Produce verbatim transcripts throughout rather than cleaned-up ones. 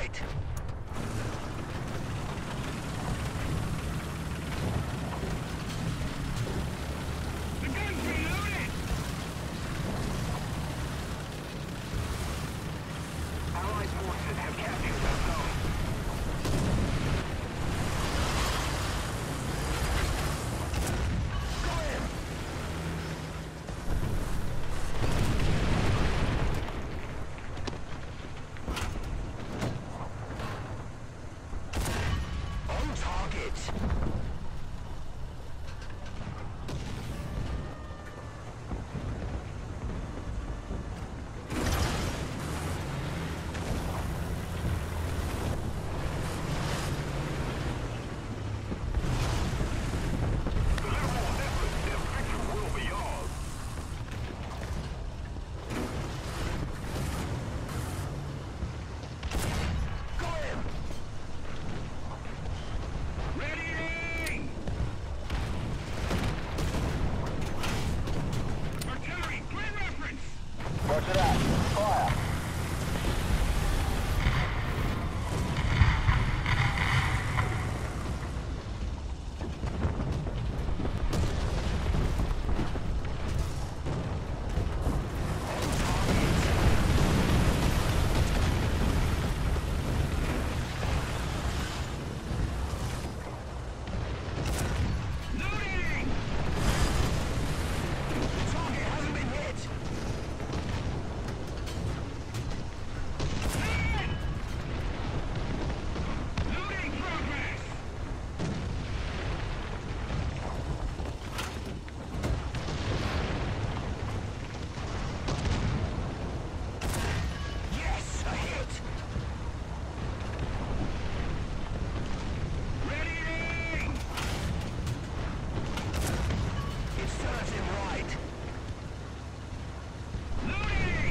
right. The gun's reloaded! Allied forces have captured that zone. On target. Ready! Artillery, great reference! Roger that. Fire. Loading! Target hasn't been hit. Hit! Loading progress! Yes, a hit. Ready! It serves him right. Loading!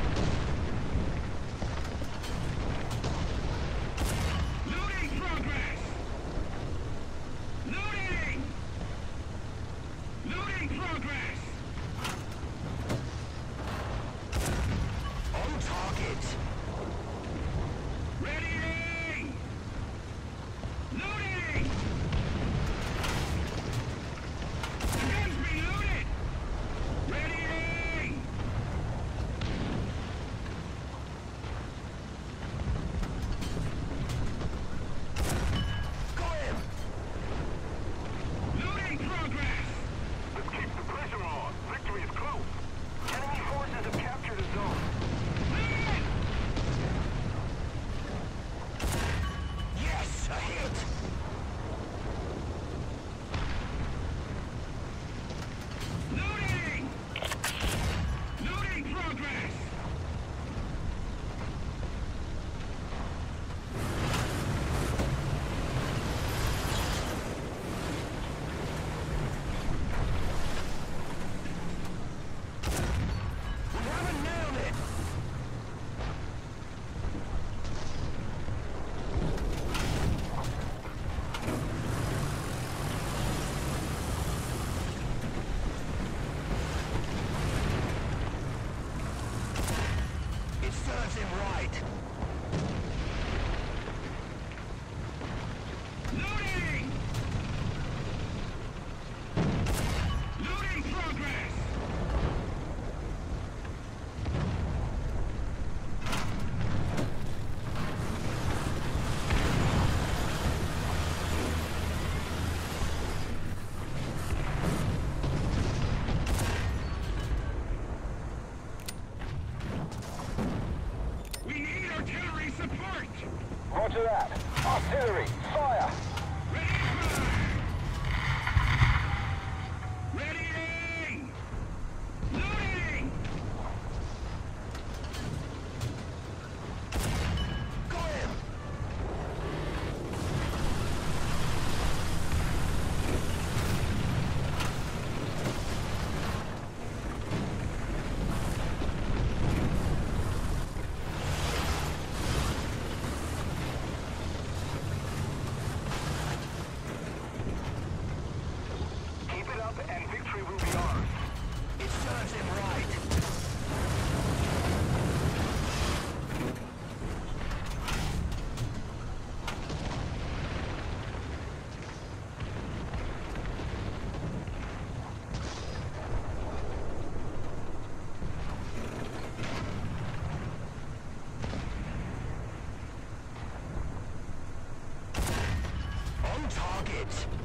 Loading progress! Loading! Loading progress! On target. Ready! Loading! The gun's reloaded! Ready! Got him. Loading progress! Let's keep the pressure on. Victory is close. Enemy forces have captured a zone. Hit! Yes, a hit. Loading! Loading progress! We haven't nailed it. It serves him right. Loading! Loading progress! We need artillery support! Roger that. Artillery, fire. Ready to fire! Ready! Loading! Got him. it!